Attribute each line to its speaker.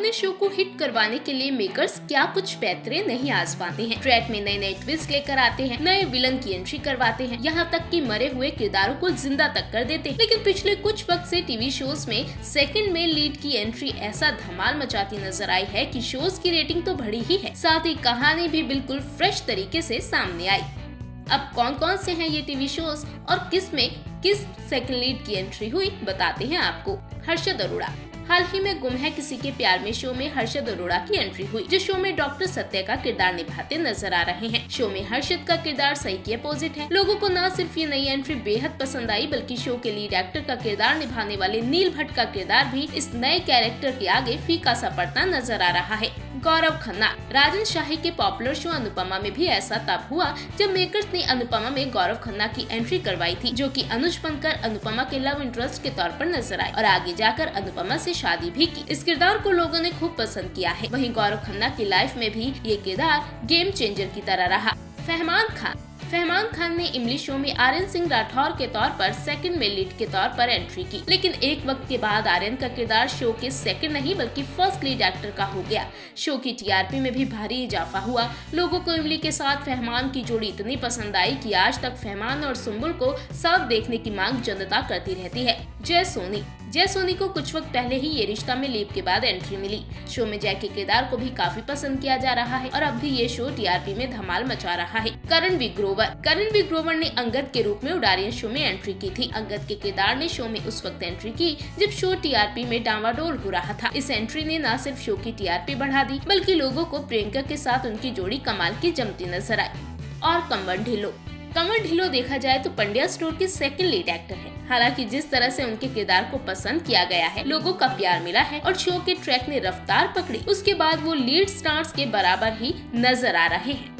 Speaker 1: अपने शो को हिट करवाने के लिए मेकर्स क्या कुछ पैतरे नहीं आजमाते हैं। ट्रैक में नए नए ट्विस्ट लेकर आते हैं, नए विलन की एंट्री करवाते हैं, यहाँ तक कि मरे हुए किरदारों को जिंदा तक कर देते हैं। लेकिन पिछले कुछ वक्त से टीवी शोज में सेकंड मेल लीड की एंट्री ऐसा धमाल मचाती नजर आई है कि शोज की रेटिंग तो बढ़ी ही है, साथ ही कहानी भी बिल्कुल फ्रेश तरीके से सामने आई। अब कौन कौन से हैं ये टीवी शोज और किस में किस सेकंड लीड की एंट्री हुई, बताते हैं आपको। हर्षद अरोड़ा। हाल ही में गुम है किसी के प्यार में शो में हर्षद अरोड़ा की एंट्री हुई, जो शो में डॉक्टर सत्य का किरदार निभाते नजर आ रहे हैं। शो में हर्षद का किरदार सही के अपोजिट है। लोगों को न सिर्फ ये नई एंट्री बेहद पसंद आई, बल्कि शो के लीड एक्टर का किरदार निभाने वाले नील भट्ट का किरदार भी इस नए कैरेक्टर के आगे फीका सा पड़ता नजर आ रहा है। गौरव खन्ना। राजन शाही के पॉपुलर शो अनुपमा में भी ऐसा तब हुआ जब मेकर्स ने अनुपमा में गौरव खन्ना की एंट्री करवाई थी, जो कि अनुज बनकर अनुपमा के लव इंटरेस्ट के तौर पर नजर आए और आगे जाकर अनुपमा से शादी भी की। इस किरदार को लोगों ने खूब पसंद किया है। वहीं गौरव खन्ना की लाइफ में भी ये किरदार गेम चेंजर की तरह रहा। फहमान खान ने इमली शो में आर्यन सिंह राठौर के तौर पर सेकंड मेल लीड के तौर पर एंट्री की, लेकिन एक वक्त के बाद आर्यन का किरदार शो के सेकंड नहीं बल्कि फर्स्ट लीड एक्टर का हो गया। शो की टीआरपी में भी भारी इजाफा हुआ। लोगों को इमली के साथ फहमान की जोड़ी इतनी पसंद आई कि आज तक फहमान और सुम्बुल को साथ देखने की मांग जनता करती रहती है। जय सोनी को कुछ वक्त पहले ही ये रिश्ता में लीप के बाद एंट्री मिली। शो में जय के किरदार को भी काफी पसंद किया जा रहा है और अब भी ये शो टीआरपी में धमाल मचा रहा है। करण वी ग्रोवर ने अंगद के रूप में उडारियन शो में एंट्री की थी। अंगद के किरदार ने शो में उस वक्त एंट्री की जब शो टीआरपी में डामाडोल हो रहा था। इस एंट्री ने न सिर्फ शो की टीआरपी बढ़ा दी, बल्कि लोगों को प्रियंका के साथ उनकी जोड़ी कमाल की जमती नजर आई। और कंवर ढिल्लों देखा जाए तो पंड्या स्टोर के सेकंड लीड एक्टर है। हालांकि जिस तरह से उनके किरदार को पसंद किया गया है, लोगों का प्यार मिला है और शो के ट्रैक ने रफ्तार पकड़ी, उसके बाद वो लीड स्टार्स के बराबर ही नजर आ रहे हैं।